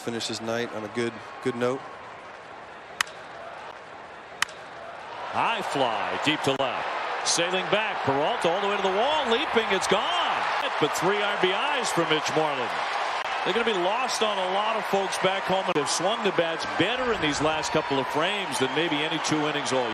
finish his night on a good note. High fly deep to left. Sailing back. Peralta all the way to the wall. Leaping. It's gone. But 3 RBIs for Mitch Moreland. They're going to be lost on a lot of folks back home. They've swung the bats better in these last couple of frames than maybe any 2 innings all year.